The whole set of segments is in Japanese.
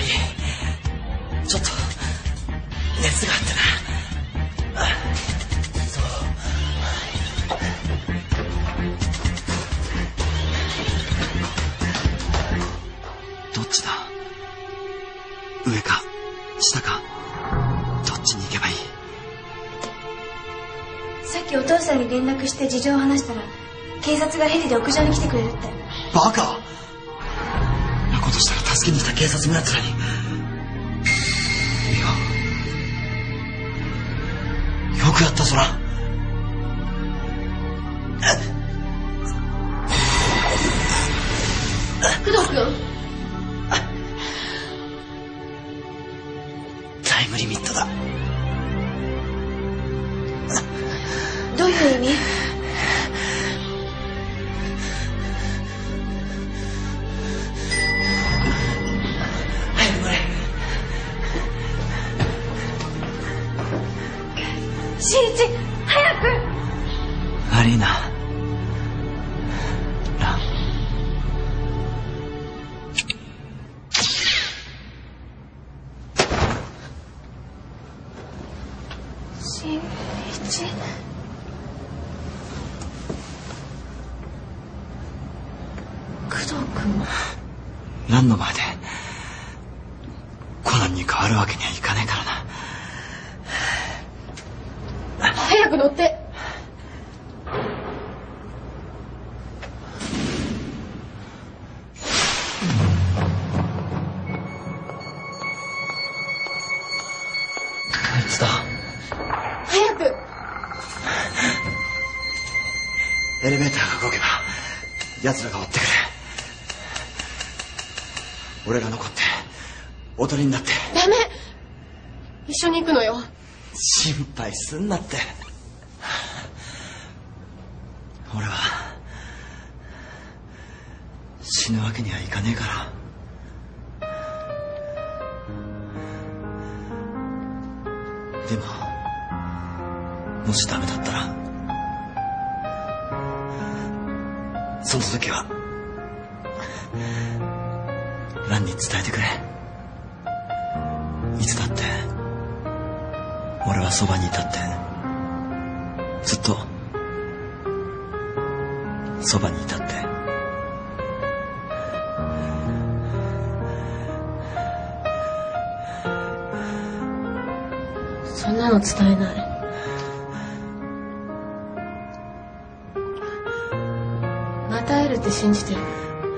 りちょっと熱があってな。どっちだ？上か下か、どっちに行けばいい？ さっきお父さんに連絡して事情を話したら、警察がヘリで屋上に来てくれるって。 バカ！なことしたら助けに来た警察のやつらに。いや、よくやったぞな。 工藤君、 タイムリミットだ。 どういう意味？ 早く乗れ。 新一、早く！ 悪いな、ラン。 新一。工藤君。 ランの前でコナンに変わるわけにはいかねえからな。 早く乗って。 あいつだ。 早く。 エレベーターが動けば奴らが追ってくる。俺が残っておとりになって。 ダメ、一緒に行くのよ。 心配すんなって。俺は死ぬわけにはいかねえから。でももしダメだったら、その時はランに伝えてくれ。いつだって俺はそばにいたって、ずっとそばにいたって。 そんなの伝えない。また会えるって信じてる。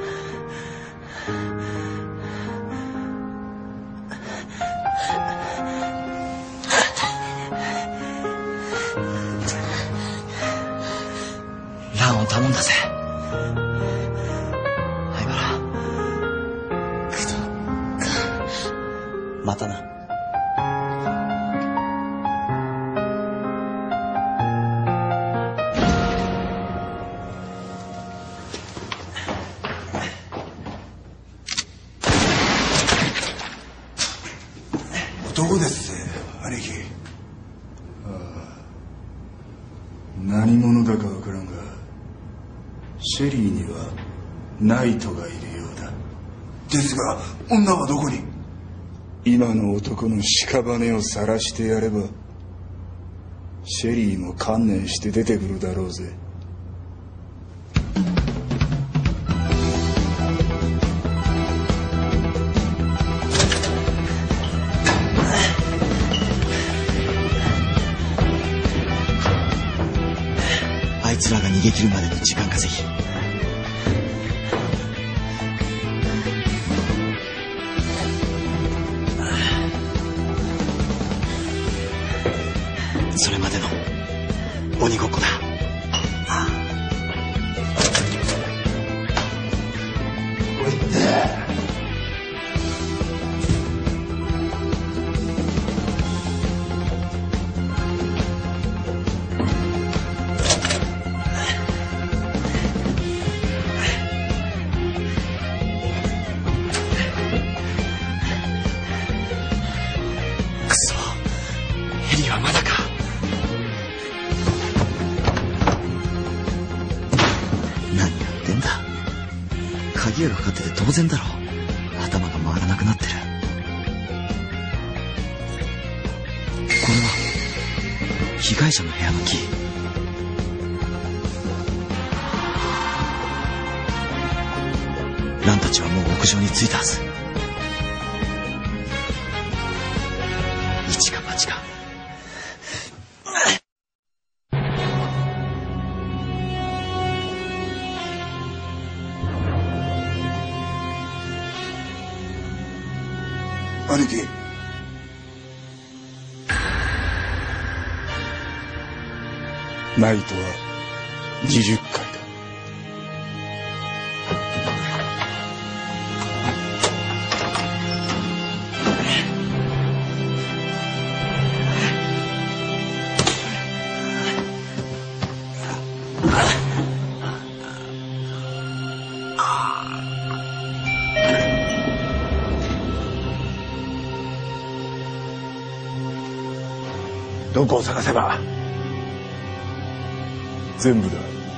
ランを頼んだぜ、灰原。 工藤君、 またな。 男ですぜ、兄貴。ああ、何者だかわからんが、シェリーにはナイトがいるようだ。ですが、女はどこに？今の男の屍を晒してやれば、シェリーも観念して出てくるだろうぜ。 あいつらが逃げ切るまでの時間稼ぎ。それまでの鬼ごっこだ。くそ、ヘリはまだか。何やってんだ。鍵がかかってて当然だろ。頭が回らなくなってる。 被害者の部屋のキー。ランたちはもう屋上に着いたはず。一か八か。 兄貴、ナイトは20回だ。どこを探せば全部だ。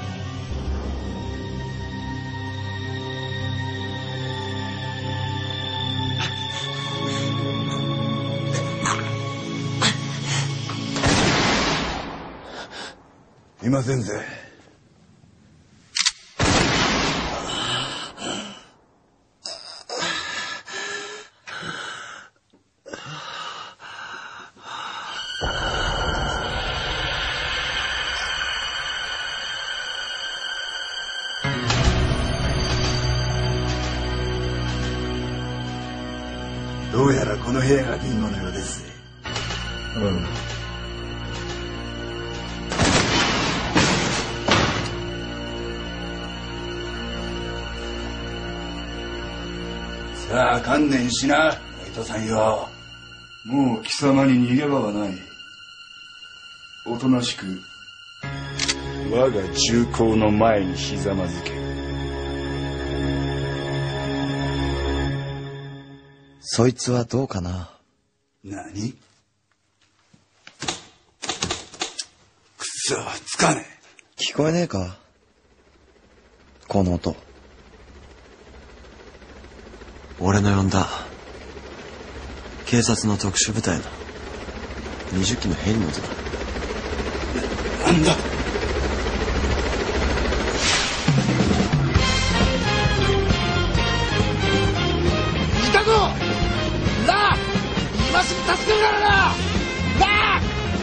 いませんぜ。どうやらこの部屋がビンゴのようですぜ。さあ観念しな、ナイトさんよ。もう貴様に逃げ場はない。おとなしく我が重工の前にひざまずけ。 そいつはどうかな。 何？くそ、つかねえ。 聞こえねえか、この音。俺の呼んだ警察の特殊部隊の20機のヘリの音だ。 なんだ？ いたぞ！なあ！今すぐ助けるからな！なあ！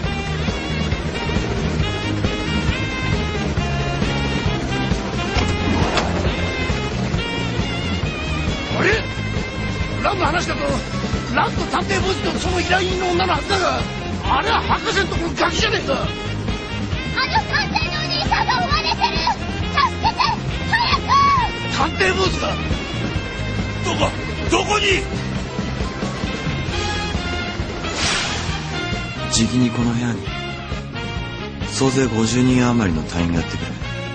あれ？ランの話だとランと探偵ボスとその依頼人の女のはずだが、あれは博士のところガキじゃねえか。 あの探偵のお兄さんが追われてる！助けて！早く！ 探偵ボスがどこに？ じきにこの部屋に総勢50人余りの隊員がやってくる。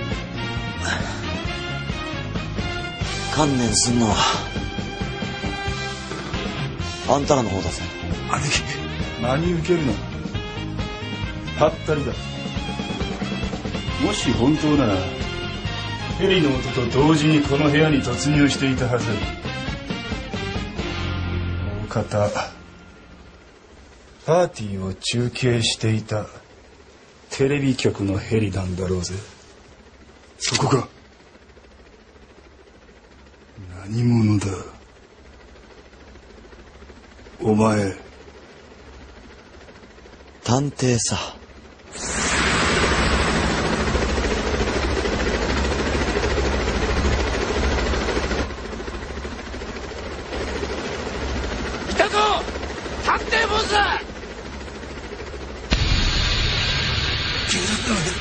観念すんのはあんたらの方だぜ。 兄貴、真に受けるな。はったりだ。もし本当ならヘリの音と同時にこの部屋に突入していたはず。大方パーティーを中継していたテレビ局のヘリなんだろうぜ。そこか。何者だお前。 探偵さ。 いたぞ！探偵ボス！ 警察なんだ。